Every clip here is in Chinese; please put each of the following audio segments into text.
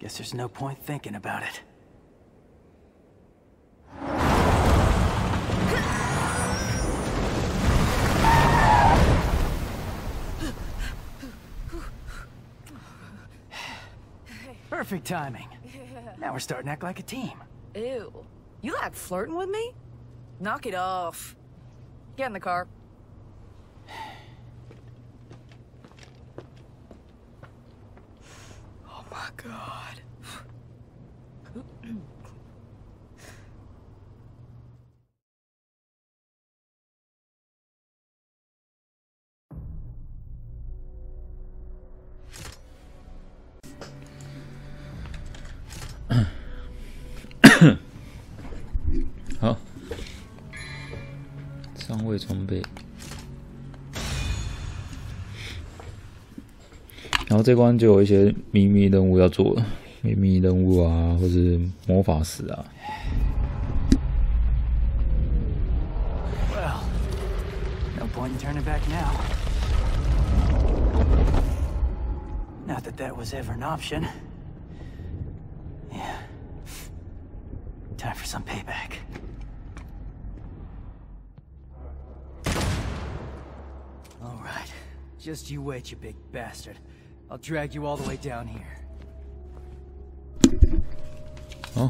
Guess there's no point thinking about it. Perfect timing. Now we're starting to act like a team. Ew. You like flirting with me? Knock it off. Get in the car. Oh my god. 好，上位装备，然后这关就有一些秘密任务要做，秘密任务啊，或是魔法师啊。 Well, no point in turning back now. Not that that was ever an option. Yeah. Time for some payback. All right. Just you wait, you big bastard. I'll drag you all the way down here. 哦。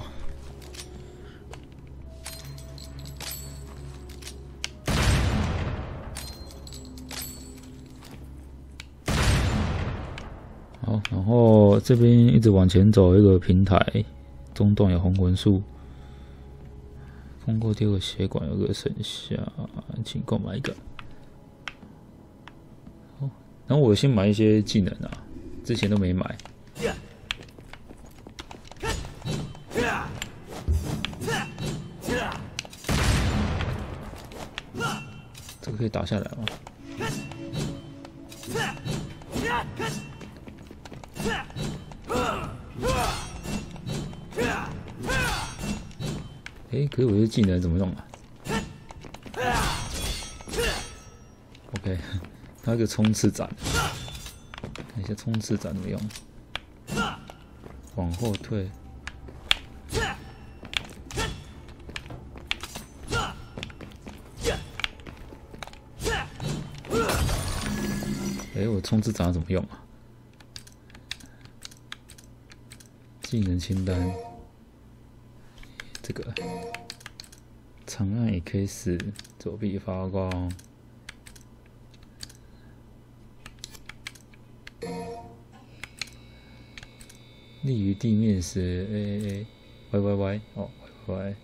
好，然后这边一直往前走，一个平台，中段有红纹树。通过第二个血管有个剩下，请购买一个。好，然后我先买一些技能啊，之前都没买。这个可以打下来吗？可是我这技能怎么用啊 ？OK， 它有个冲刺斩，看一下冲刺斩怎么用。往后退。我冲刺斩怎么用啊？技能清单。这个长按也可以使左臂发光，立于地面时 ，Y 哦 Y，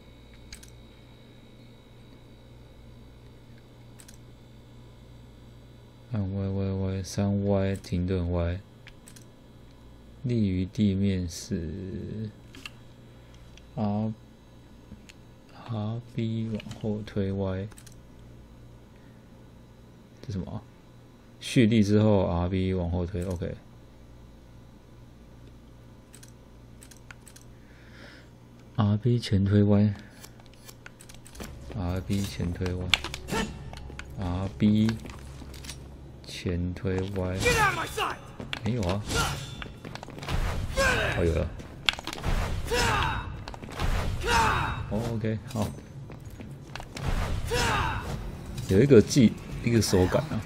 按 Y 3Y 停顿 Y， 立于地面时。RB 往后推 Y， 这什么？蓄力之后 RB 往后推 ，OK。RB 前推 Y，RB 前推 Y，RB 前推 Y， 没有啊？哦，有了。OK， 好，有一个手感啊。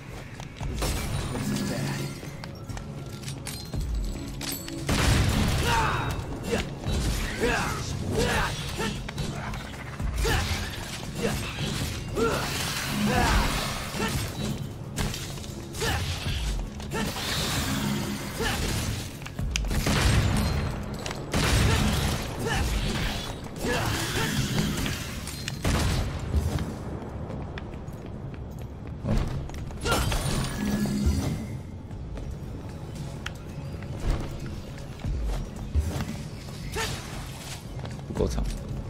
够长。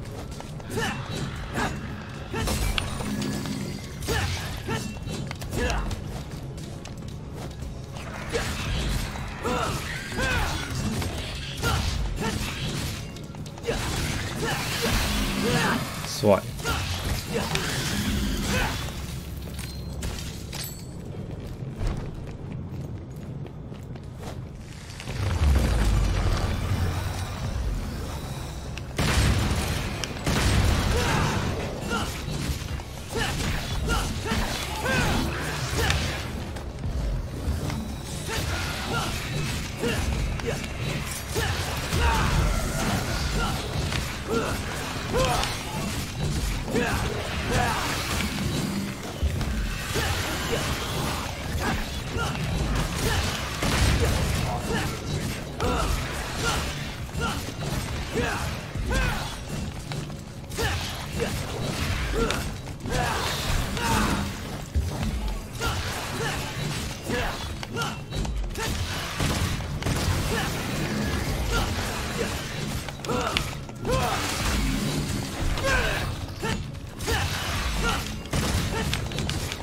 帅。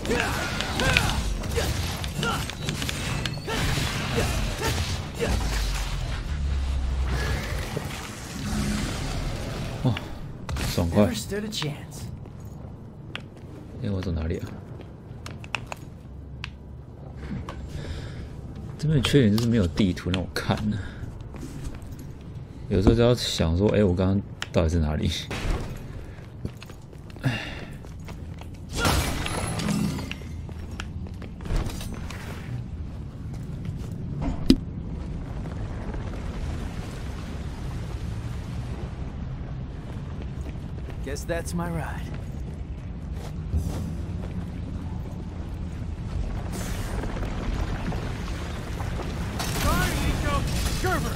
哇，爽快！ Never stood a chance. 哎，我走哪里啊？这边的缺点就是没有地图让我看呢。有时候就要想说，哎，我刚刚到底是哪里？哎。 Guess that's my ride. Sorry, Nico. Gerber.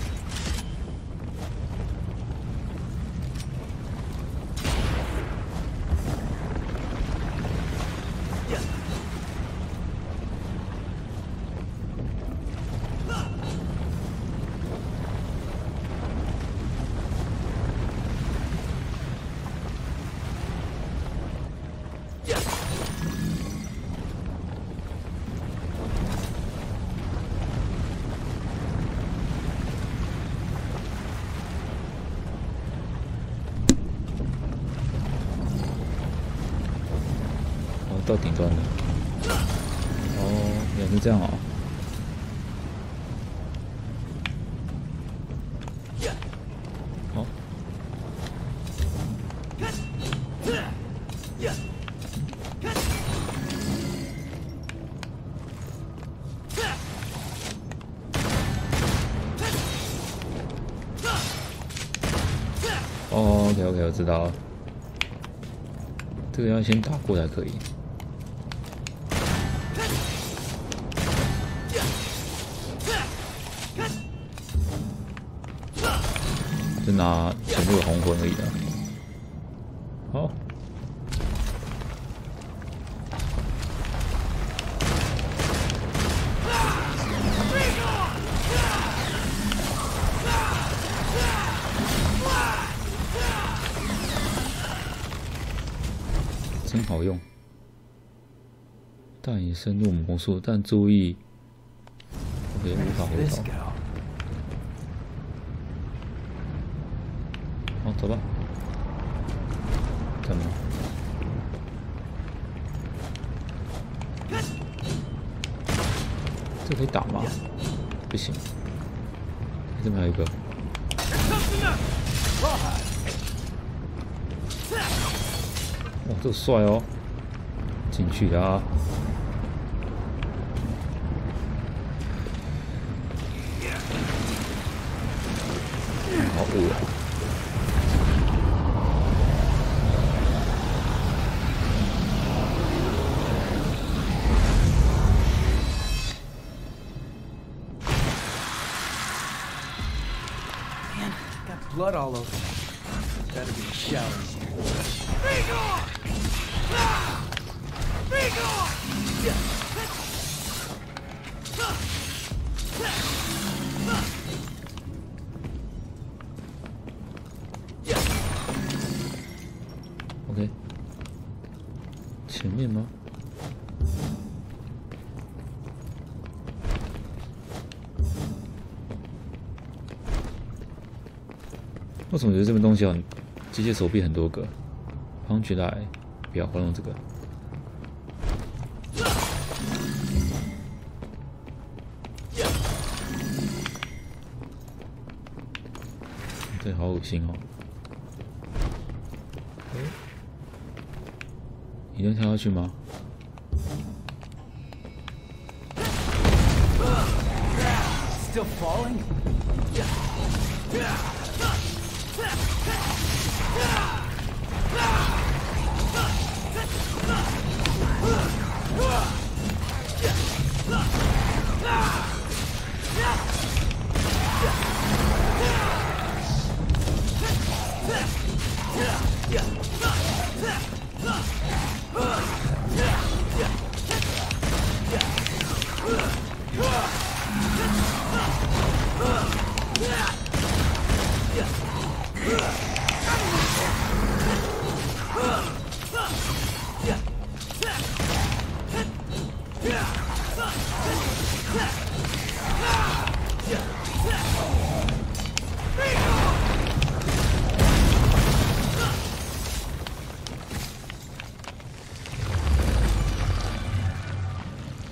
哦，到顶端了。哦，原来是这样哦。好。哦 ，OK， 我知道了。这个要先打过才可以。 就拿全部的红魂而已啊。好，真好用。带你深入魔术，但注意，我也无法回头。 好，走吧。干嘛？这可以打吗？不行。这边还有一个。哇，这个帅哦！进去啦！好恶啊！ Blood all over. Better be a shower here. Be gone! Be gone! OK， 前面吗？为什么觉得这边东西很机械手臂很多个？好像觉得不要，我用这个。对，好恶心哦！你能跳下去吗？ Still falling?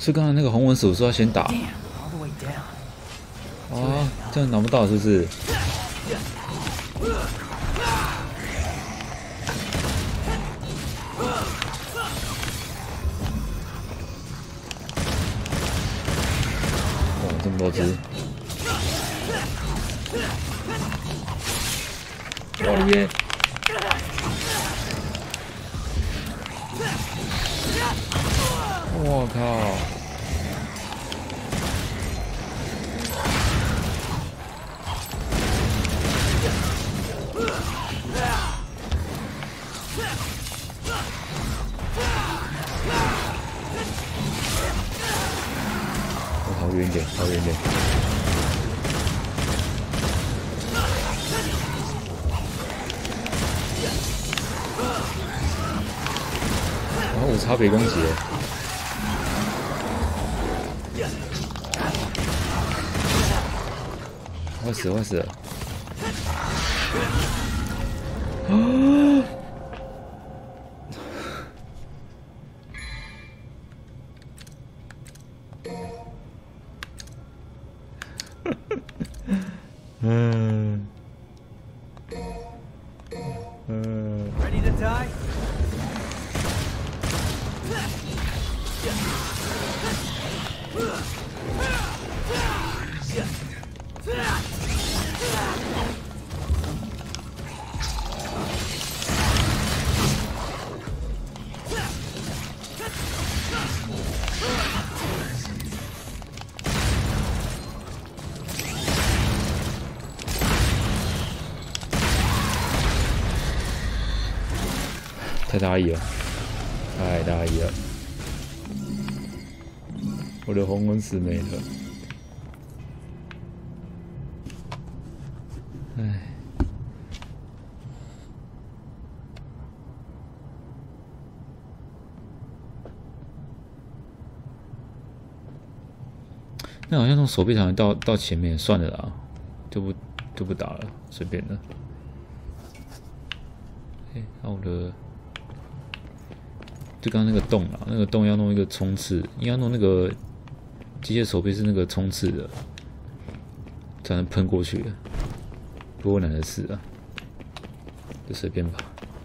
是刚才那个红纹手说要先打。 Damn, all the way down. 啊，这样拿不到是不是？哇，这么多只！我的耶！我靠！ 跑远点，跑远点。然后无差别攻击，快死，快死了！啊！ Ready to die? 太大意了，太大意了！我的红纹石没了，唉。那好像从手臂上到前面，算了啦，就不打了，随便的。哎，那我的。 就刚刚那个洞啊，那个洞要弄一个冲刺，应该弄那个机械手臂是那个冲刺的，才能喷过去的。不过难的是啊，就随便吧。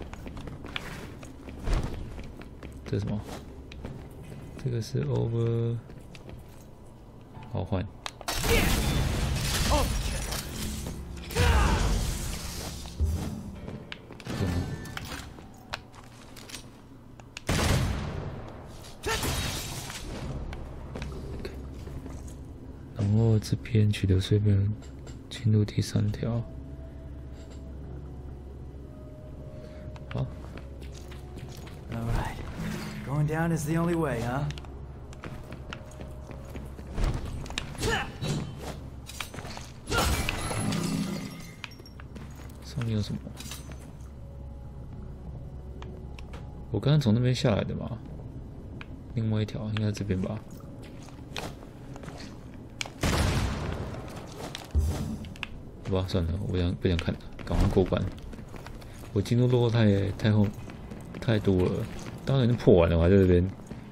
这是什么？这个是 over， 好换。然后这边取得碎片，进入第3条。好。 All right, going down is the only way, huh? 上面有什么？我刚刚从那边下来的嘛，另外一条应该这边吧。 好吧，算了，我不想看了，赶快过关。我进度落后太多了，当然已经破完了，我还在这边。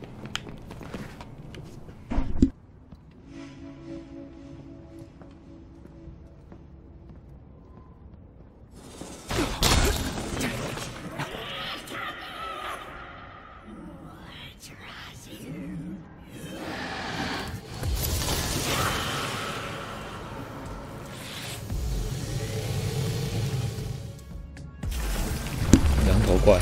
头怪。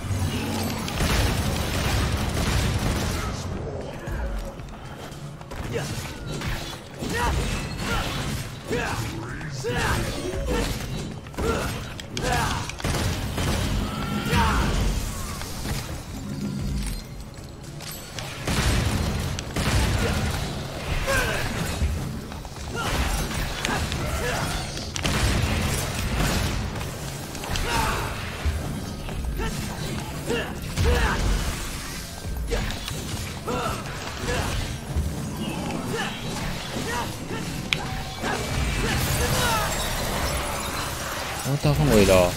哦，大范围的哦。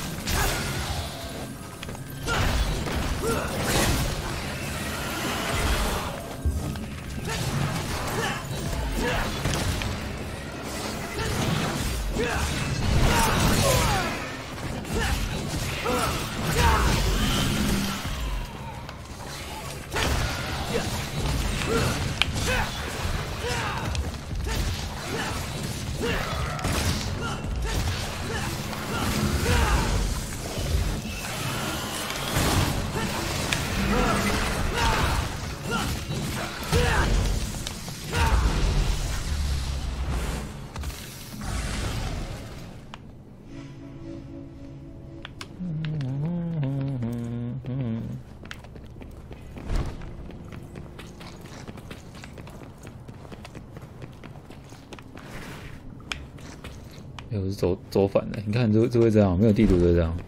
哎，我是走反了，你看就会这样，没有地图就会这样。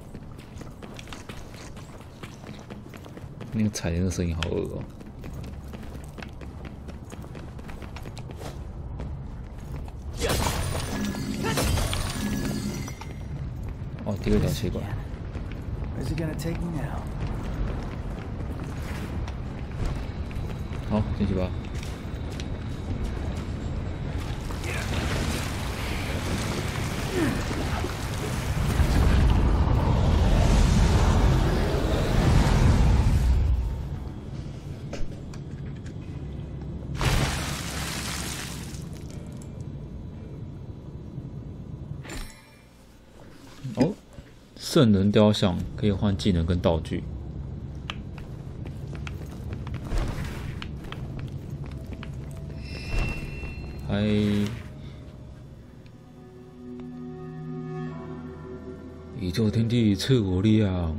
那个踩的那个声音好恶哦。哦，第二条血管。 Where's it gonna take me now? 好，进去吧。哦，圣人雕像可以换技能跟道具。还宇宙天地赐我力量。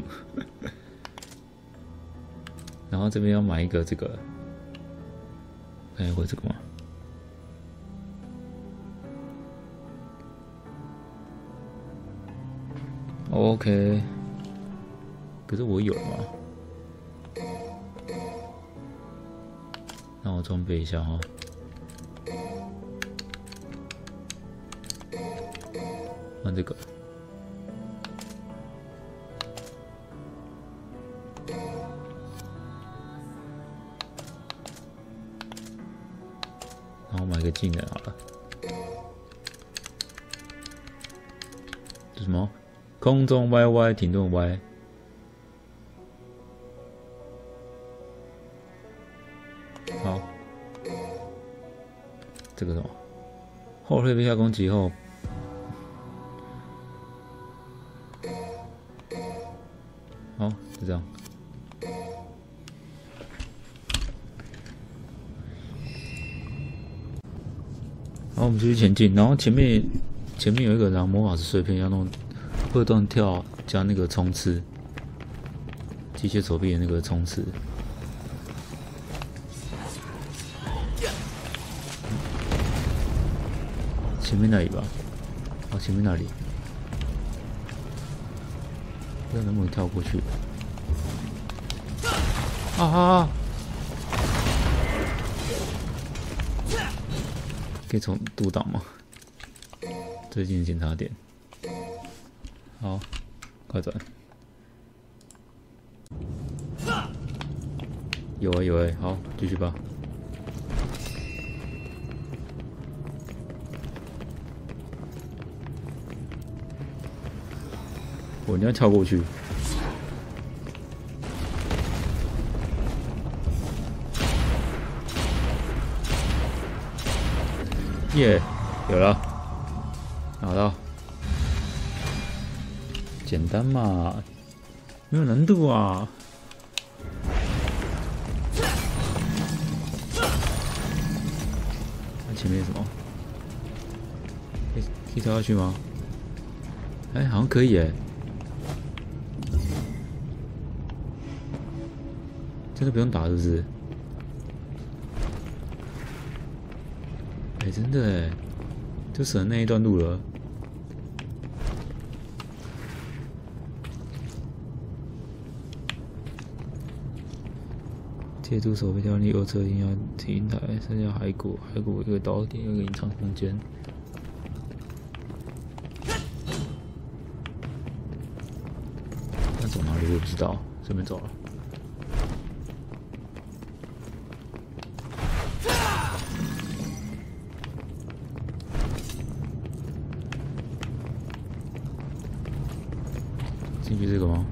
然后这边要买一个这个，看过这个吗？ OK， 可是我有吗？那我装备一下哈。换这个。然后买个技能好了。这什么？ 空中歪歪，停顿歪。好，这个什么？后退被下攻击后，好，就这样。好，我们继续前进。然后前面有一个然后魔法师碎片要弄。 二段跳加那个冲刺，机械手臂的那个冲刺。前面那里吧，哦，前面那里，不知道能不能跳过去。啊！可以从独挡吗？最近的检查点。 好，快转！有啊有哎，好，继续吧。我一定要跳过去。耶，有了，拿到。 简单嘛，没有难度啊。那前面什么？可以跳下去吗？哎，好像可以哎。真的不用打是不是？哎，真的哎，就省那一段路了。 借助手臂调力右侧硬要平台，剩下骸骨，骸骨一个导点，有一个隐藏空间。那走哪里我也不知道，这边走了。进去这个吗？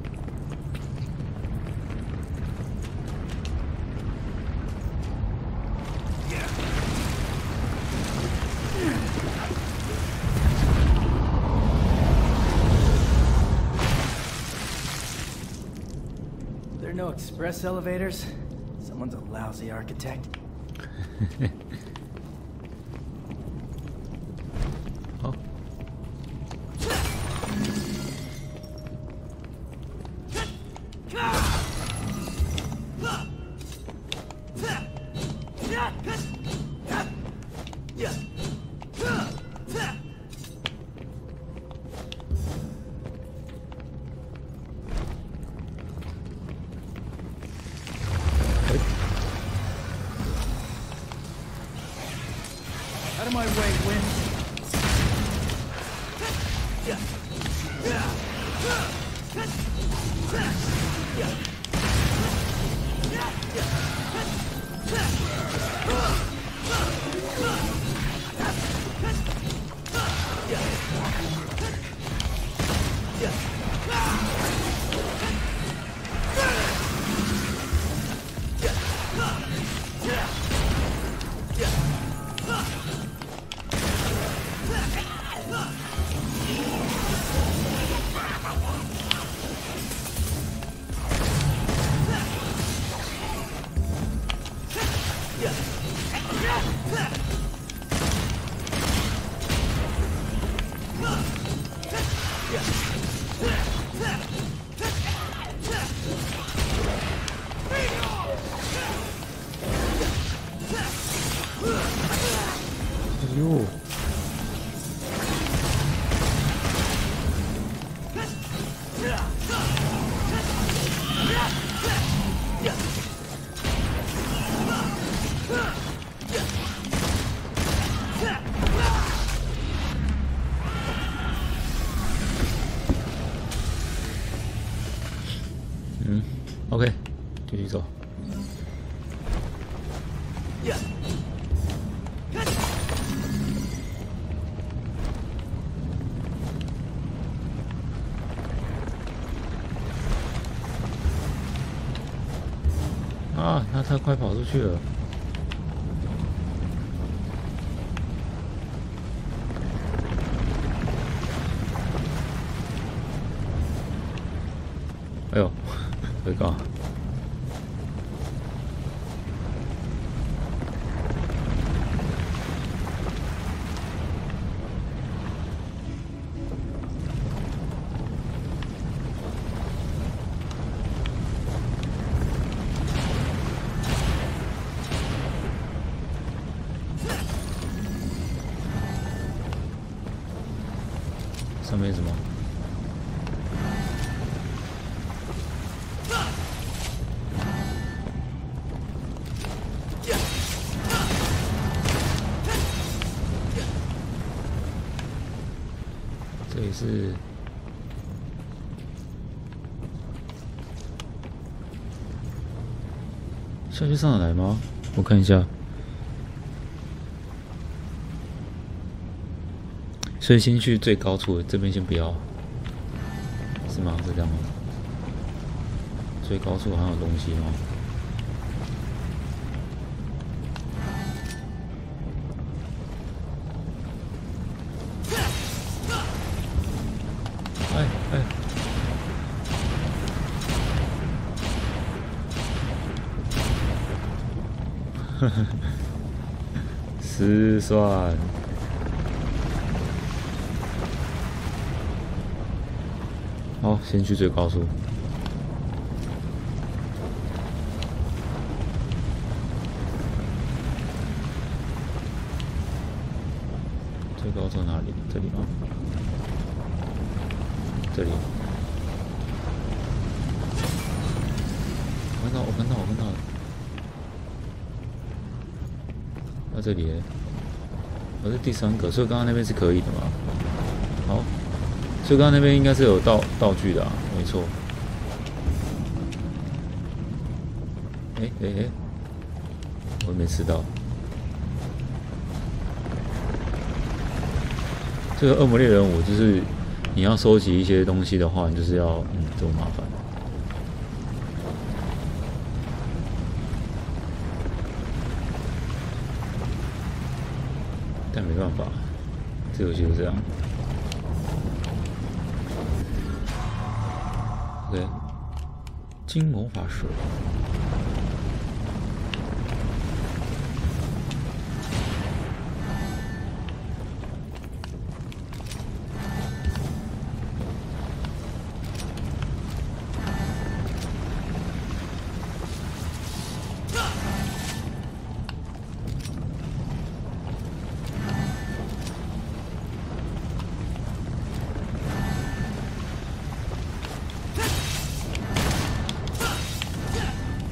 No express elevators? Someone's a lousy architect. 好。 of my way, Win. 哟，OK， 继续走。啊，他太快跑出去了。哎呦，最高！上面什么？这里是下去上得来吗？我看一下。所以先去最高处，这边先不要，是吗？是这样吗？最高处好像有东西吗？哎哎，呵呵，失算。好，先去最高处。最高处哪里？这里吗？这里。我看到了。那这里，我是第3个，所以刚刚那边是可以的嘛？好。所以刚刚那边应该是有道具的啊，没错。我没吃到。这个恶魔猎人舞就是你要收集一些东西的话，你就是要这么麻烦。但没办法，这游戏就这样。对，金魔法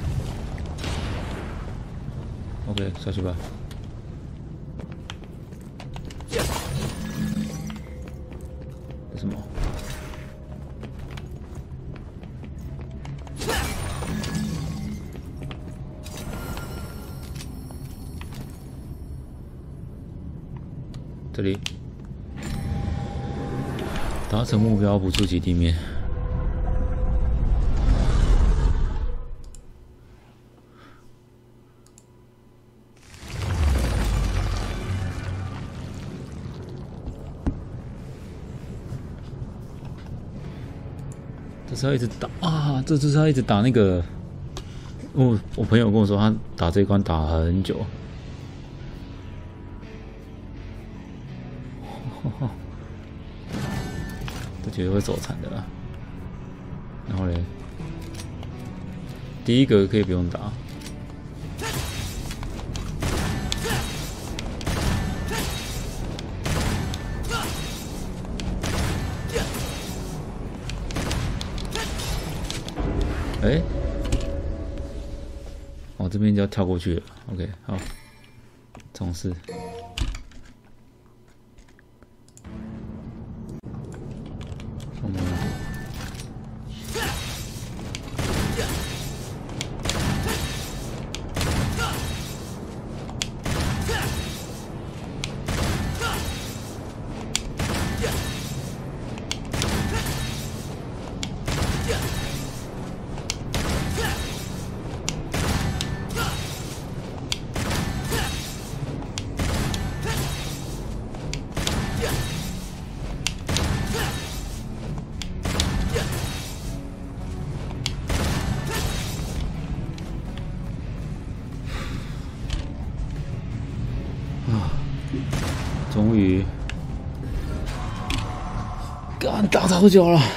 师。OK， 下去吧。 这里达成目标，不触及地面。这是要一直打啊！这就是要一直打那个。我朋友跟我说，他打这一关打很久。都觉得会手残的啦。然后嘞，第一个可以不用打。哎，哦，这边就要跳过去了。OK， 好，重试。终于，干打超久了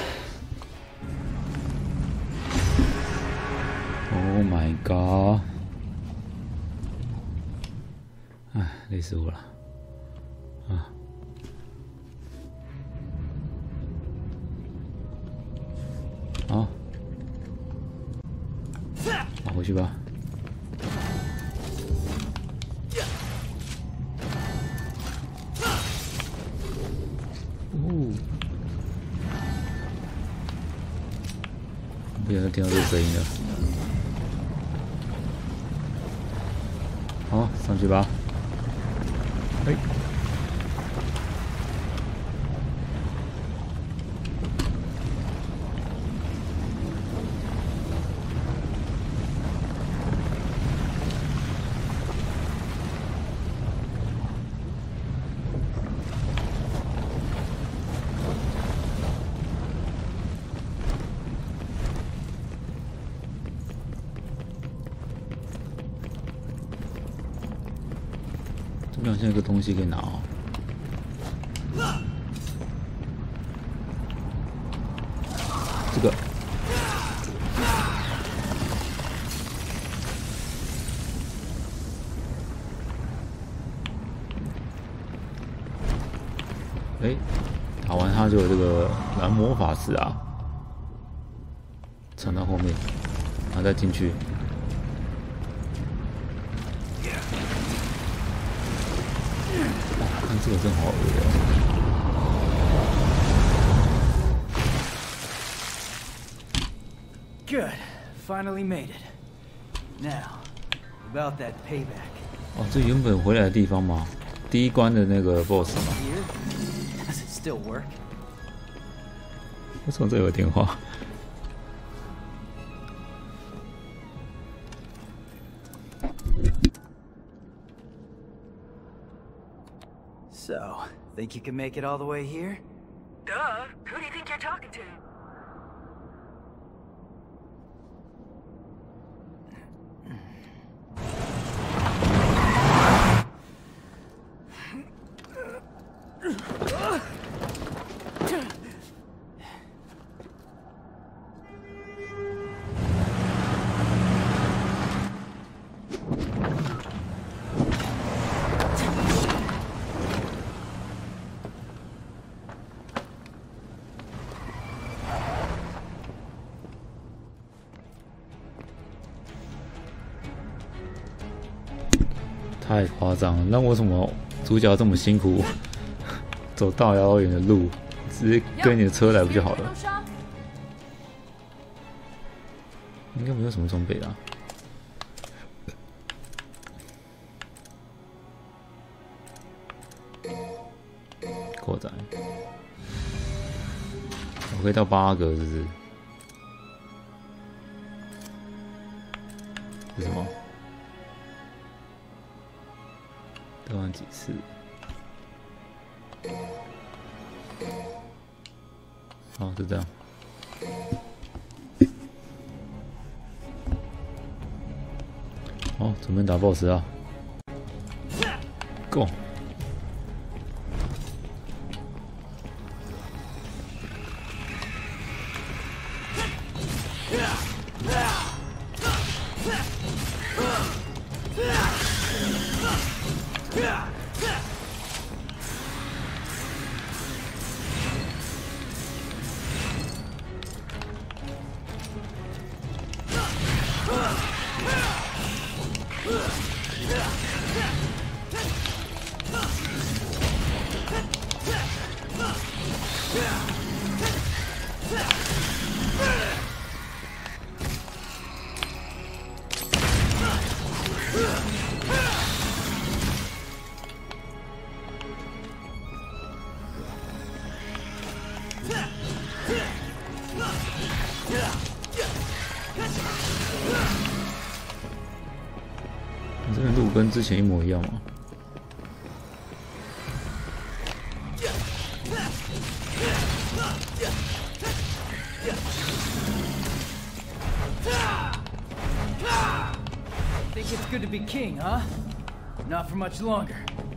！Oh my god！ 哎，累死我了！啊！好，跑回去吧。不小心听到这个声音了。好，上去吧。哎，这边好像有个东西可以拿哦。这个。哎，打完它就有这个蓝魔法师啊，藏到后面，然后再进去。看这个真好恶哦。Good, finally made it. Now, about that payback. 哦，这原本回来的地方吗？第一关的那个 BOSS 吗？ Does it still work? 为什么这有电话？ So, think you can make it all the way here? Duh. Who do you think you're talking to? 太夸张了！那为什么主角这么辛苦，走大遥远的路，直接跟你的车来不就好了？应该没有什么装备啦。 扩展。我可以到8个，是不是？是什么？兑换几次？好，就这样。好，准备打 BOSS 啊 ！Go！ 这个路跟之前一模一样吗？ Think it's good to be king, huh? Not for much longer.